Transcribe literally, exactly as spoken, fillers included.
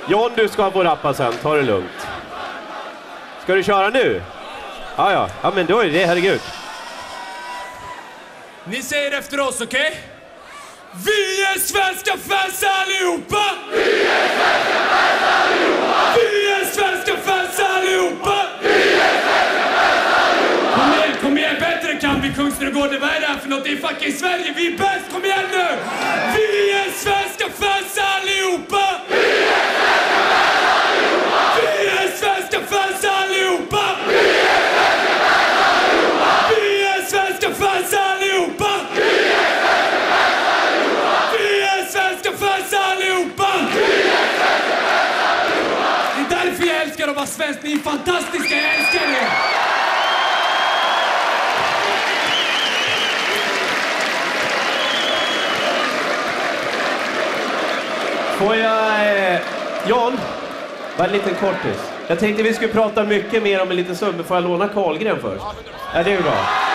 John, du ska få rappa sen. Ta det lugnt. Ska du köra nu? Ja, ja. Ja, men då är det, herregud. Ni säger efter oss, okej? Okay? Vi är svenska fans allihopa! Vi är svenska fans allihopa! Vi är svenska fans allihopa! Vi är svenska fans allihopa! Kom igen, kom igen, bättre kan vi Kungsträdgården. Vad är det här för något? Det är fucking Sverige, vi är bäst, kom igen nu! Vi är svenska fans allihopa! Vi är svenska fans allihopa! Vi är svenska fans allihopa! Vi är svenska fans allihopa! Vi är svenska fans allihopa! Vi är svenska fans allihopa! Vi är svenska fans allihopa! Vi är svenska fans allihopa! Det är därför jag älskar att vara svensk. Ni är fantastiska, jag älskar er! Får jag... Eh, John, bara en liten kortis. Jag tänkte vi skulle prata mycket mer om en liten stund, men får jag låna Karlgren först? Ja, det är bra.